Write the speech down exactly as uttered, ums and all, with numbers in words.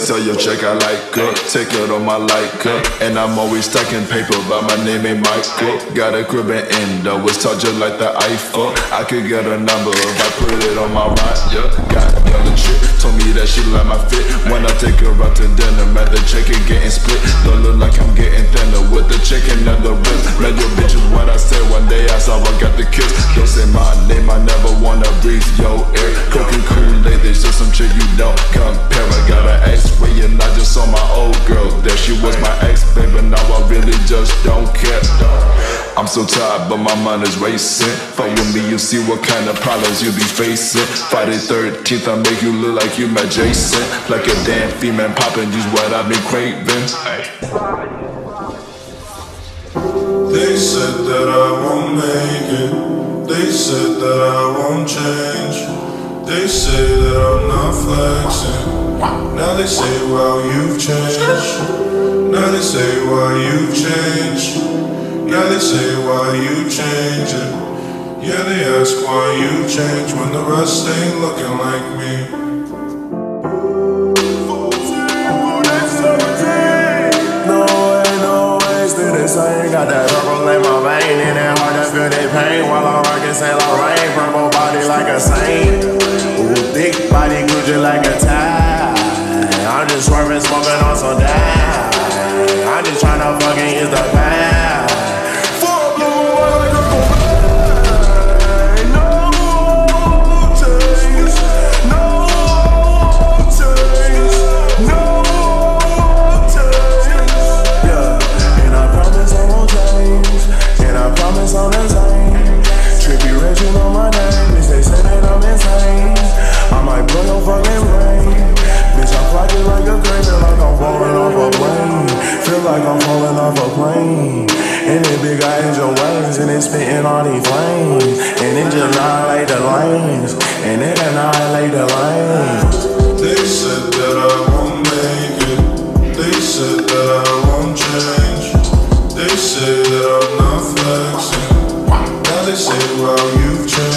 Tell your chick I like her, take her on my like her. And I'm always stacking paper, but my name ain't Michael. Got a crib in Indo, it's tall just like the Eiffel. I could get a number if I put it on my right, yeah. Got another chick, told me that she like my fit. When I take her out to dinner, man, the chicken getting split. Don't look like I'm getting thinner with the chicken and the ribs. Man, your bitch is what I said one day, I saw I got the kiss. Don't say my name, I never wanna breathe your air. Cooking Kool-Aid, there's just some chick you don't compare. I got an X-ray and I just saw my old girl there. She was my ex, baby, now I really just don't care. I'm so tired, but my mind is racing. Fuck with me, you see what kind of problems you be facing. Friday thirteenth, I make you look like you met Jason. Like a damn female poppin', just what I've been craving. They said that I won't make it. They said that I won't change. They say that I'm not flexing. Now they say, well, you've changed. Now they say, why you've changed. Now they say, why you changing. Yeah, they ask why you change when the rest ain't looking like me. I ain't got that purple in my vein, and it hard to feel that pain while I'm rockin' Saint Laurent. Purple body like a saint, ooh, thick body Gucci like a tie. I'm just swerving, smoking on some dime. I'm just tryna fucking use the pound. Fuck you, I like no change, no change, no change. Yeah, and I promise I won't change, and I promise I'm the same. Trippy Reggie on my name, bitch, they say that I'm insane. I might blow your fucking brain. Bitch, I fly just like a crane, feel like I'm falling off a plane. Feel like I'm falling off a plane. And it big eyes your wings, and it's spitting all these flames. And it just annihilate the lanes, and it annihilate the lanes. They said that I won't make it. They said that I won't change. They say that I'm not flexing. Now they say, well, you've changed.